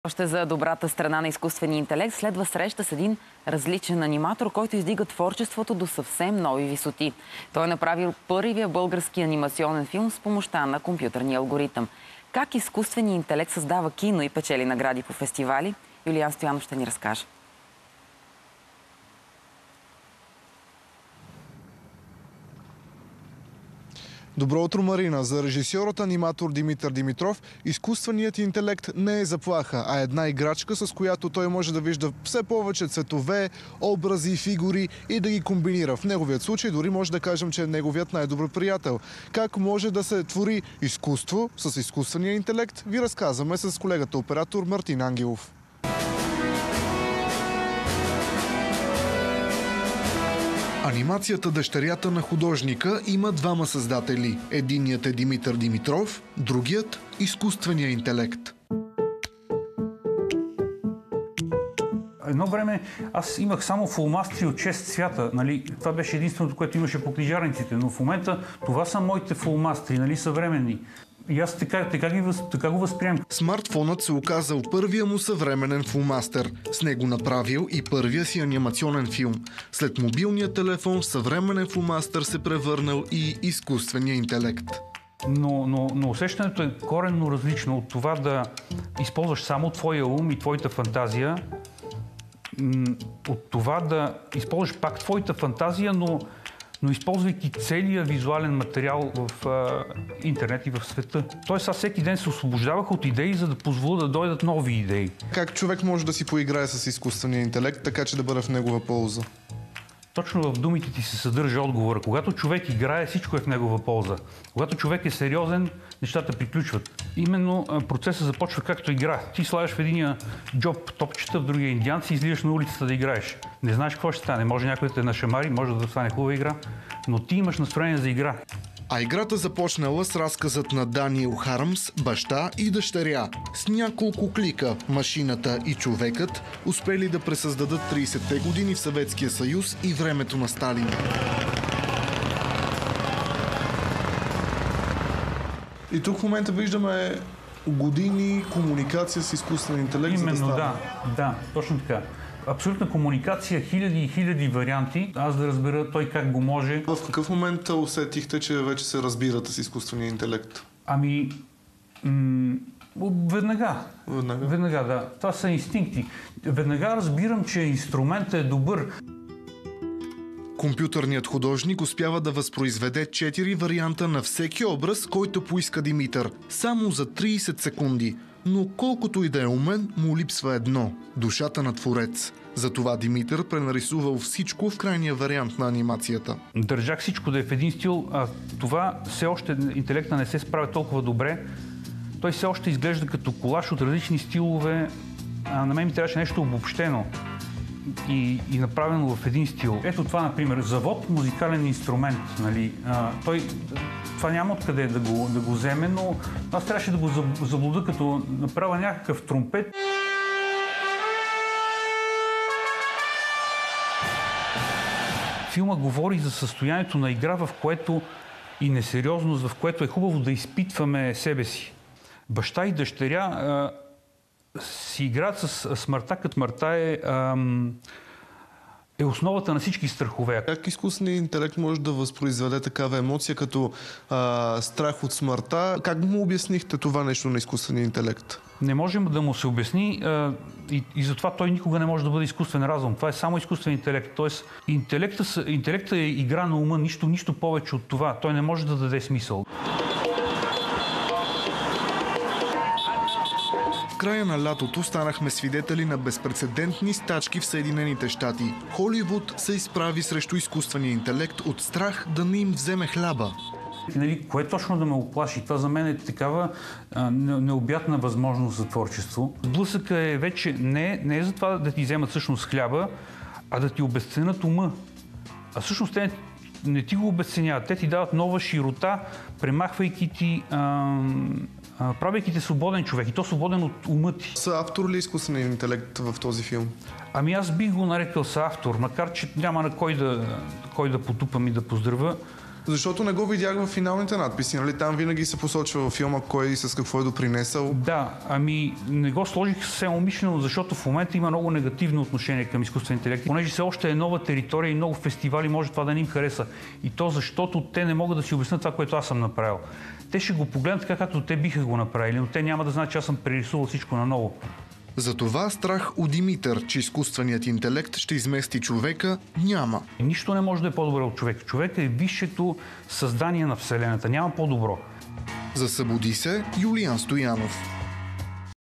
Още за добрата страна на изкуствения интелект следва среща с един различен аниматор, който издига творчеството до съвсем нови висоти. Той е направил първия български анимационен филм с помощта на компютърния алгоритъм. Как изкуственият интелект създава кино и печели награди по фестивали, Юлиан Стоянов ще ни разкаже. Добро утро, Марина! За режисьорът-аниматор Димитър Димитров изкуственият интелект не е заплаха, а една играчка, с която той може да вижда все повече цветове, образи, фигури и да ги комбинира. В неговият случай дори може да кажем, че е неговият най-добър приятел. Как може да се твори изкуство с изкуствения интелект, ви разказваме с колегата оператор Мартин Ангелов. Анимацията "Дъщерята на художника" има двама създатели. Единият е Димитър Димитров, другият – изкуствения интелект. Едно време аз имах само фулмастри от 6 цвята. Нали? Това беше единственото, което имаше по книжарниците. Но в момента това са моите фулмастри, нали, съвременни. И аз така го възприемам. Смартфонът се оказал първия му съвременен фулмастер. С него направил и първия си анимационен филм. След мобилния телефон в съвременен фулмастер се превърнал и изкуствения интелект. Но усещането е коренно различно от това да използваш само твоя ум и твоята фантазия, от това да използваш пак твоята фантазия, но използвайки целия визуален материал в интернет и в света. Тоест аз всеки ден се освобождавах от идеи, за да позволя да дойдат нови идеи. Как човек може да си поиграе с изкуствения интелект, така че да бъде в негова полза? Точно в думите ти се съдържа отговора. Когато човек играе, всичко е в негова полза. Когато човек е сериозен, нещата приключват. Именно процесът започва както игра. Ти слагаш в единия джоб топчета, в другия индианци и излизаш на улицата да играеш. Не знаеш какво ще стане. Може някой да те нашамари, може да стане хубава игра, но ти имаш настроение за игра. А играта започнала с разказът на Даниел Хармс, баща и дъщеря. С няколко клика машината и човекът успели да пресъздадат 30-те години в Съветския съюз и времето на Сталин. И тук в момента виждаме години комуникация с изкуствен интелект. Именно, да, точно така. Абсолютна комуникация, хиляди и хиляди варианти. Аз да разбера той как го може. В какъв момент усетихте, че вече се разбирате с изкуствения интелект? Веднага. Веднага, да. Това са инстинкти. Веднага разбирам, че инструментът е добър. Компютърният художник успява да възпроизведе 4 варианта на всеки образ, който поиска Димитър. Само за 30 секунди. Но колкото и да е умен, му липсва едно – душата на творец. Затова Димитър пренарисувал всичко в крайния вариант на анимацията. Държах всичко да е в един стил, а това все още интелекта не се справя толкова добре. Той все още изглежда като колаж от различни стилове, а на мен ми трябваше нещо обобщено и направено в един стил. Ето това, например, завод, музикален инструмент. Нали? Това няма откъде да го вземе, но аз трябваше да го заблуда, като направя някакъв тромпет. Филма говори за състоянието на игра, в което и несериозност, в което е хубаво да изпитваме себе си. Баща и дъщеря си играят с смъртта, като смъртта е основата на всички страхове. Как изкуственият интелект може да възпроизведе такава емоция като страх от смъртта? Как му обяснихте това нещо на изкуствения интелект? Не можем да му се обясни и затова той никога не може да бъде изкуствен разум. Това е само изкуствен интелект. Тоест, интелектът е игра на ума, нищо повече от това. Той не може да даде смисъл. В края на лятото станахме свидетели на безпрецедентни стачки в Съединените щати. Холивуд се изправи срещу изкуствения интелект от страх да не им вземе хляба. Кое точно да ме оплаши? Това за мен е такава необятна възможност за творчество. Сблъсъка е вече не е за това да ти вземат всъщност хляба, а да ти обезценят ума. А всъщност те не ти го обезценяват. Те ти дават нова широта, премахвайки ти, правейки те свободен човек. И то свободен от ума ти. Съавтор ли е изкуственият интелект в този филм? Аз бих го нарекал съавтор, макар че няма на кой да потупам и да поздравя. Защото не го видях в финалните надписи, нали? Там винаги се посочва във филма кой с какво е допринесъл. Да, ами не го сложих съвсем умишлено, защото в момента има много негативно отношение към изкуствен интелект. Понеже все още е нова територия и много фестивали може това да не им хареса. И то защото те не могат да си обяснят това, което аз съм направил. Те ще го погледнат така, както те биха го направили, но те няма да знаят, че аз съм прерисувал всичко наново. Затова страх у Димитър, че изкуственият интелект ще измести човека, няма. Нищо не може да е по-добро от човека. Човек е висшето създание на Вселената. Няма по-добро. За Събуди се, Юлиан Стоянов.